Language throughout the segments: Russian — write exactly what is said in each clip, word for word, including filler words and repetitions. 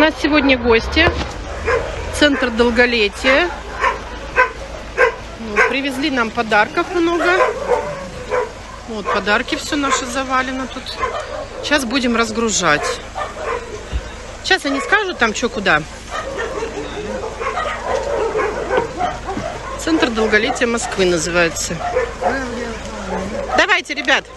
нас сегодня гости. Центр долголетия. Ну, привезли нам подарков много. Вот подарки все наше завалено тут. Сейчас будем разгружать. Сейчас они скажут там что куда. Центр долголетия Москвы называется. Давайте, ребят.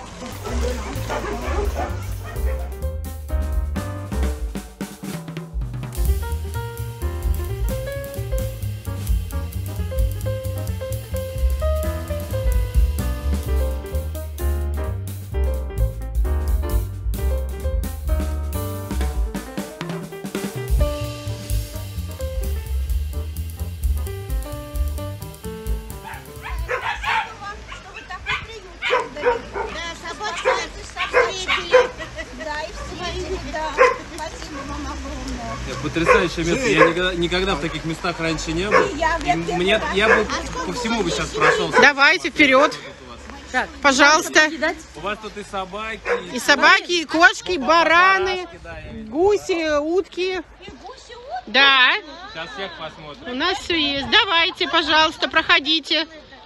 Потрясающее место. Я никогда, никогда в таких местах раньше не был. И мне, я бы по всему бы сейчас прошелся. Давайте вперед. Так, пожалуйста. У вас тут и собаки, и, и собаки, и кошки, и бараны, да, и... гуси, утки. Да. Сейчас всех посмотрим. У нас все есть. Давайте, пожалуйста, проходите.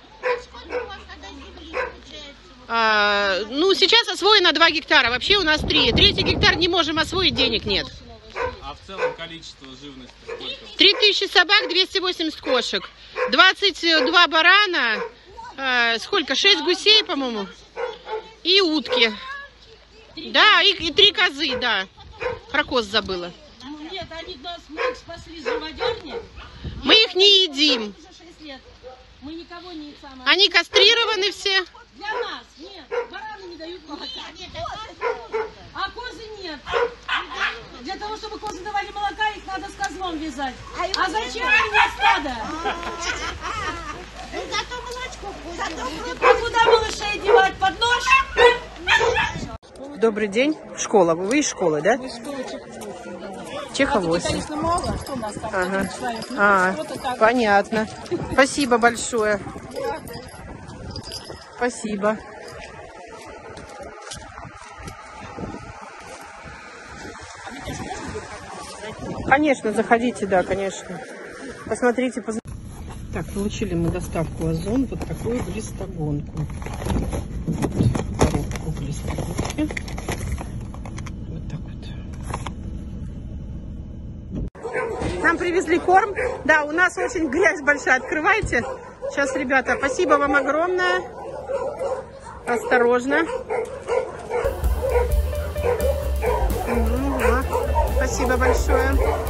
А, ну, сейчас освоено два гектара. Вообще у нас три. Третий гектар не можем освоить, денег нет. А в целом количество живности сколько? три тысячи собак, двести восемьдесят кошек, двадцать два барана, э, сколько? шесть гусей, по-моему, и утки. Да, и, и три козы, да. Про коз забыла. Нет, они нас мы их спасли с живодерни. Мы их не едим. Мы никого не самое. Они кастрированы все. Для нас нет. Бараны не дают молока. А козы нет. Для того, чтобы козы давали молока, их надо с козлом вязать. А зачем мне стадо? Зато молочко вкусное. А куда малышей девать? Под нож? Добрый день. Школа. Вы из школы, да? Чеха восемь. Конечно, мало. Что у нас там? Ага. Человек? Ну, А, вот так. понятно. Спасибо большое. Спасибо. Конечно, заходите, да, конечно. Посмотрите, поз... Так, получили мы доставку Озон, вот такую глистогонку. Вот, коробку глистогонки. Вот так вот. Нам привезли корм. Да, у нас очень грязь большая. Открывайте. Сейчас, ребята, спасибо вам огромное. Осторожно. Спасибо большое.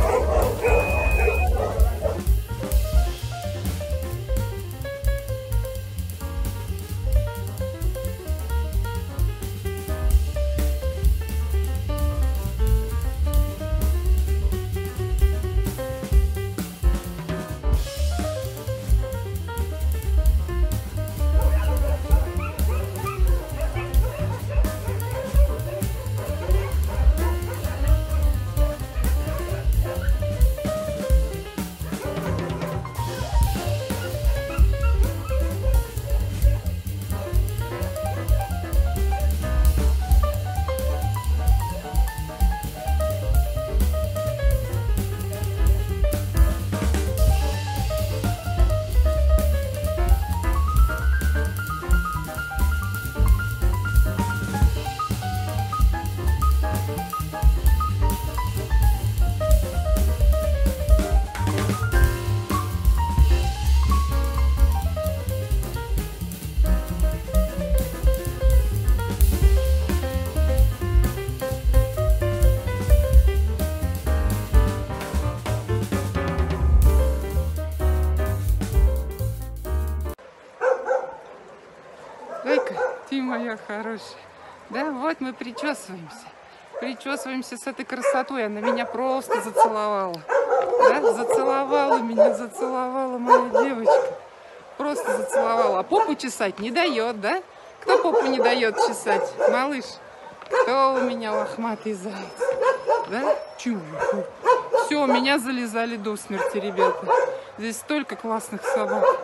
Ой-ка, ты моя хорошая. Да, вот мы причесываемся. Причесываемся с этой красотой. Она меня просто зацеловала. Да, зацеловала меня, зацеловала моя девочка. Просто зацеловала. А попу чесать не дает, да? Кто попу не дает чесать? Малыш, кто у меня лохматый заяц? Да? Чу. Все, меня залезали до смерти, ребята. Здесь столько классных собак.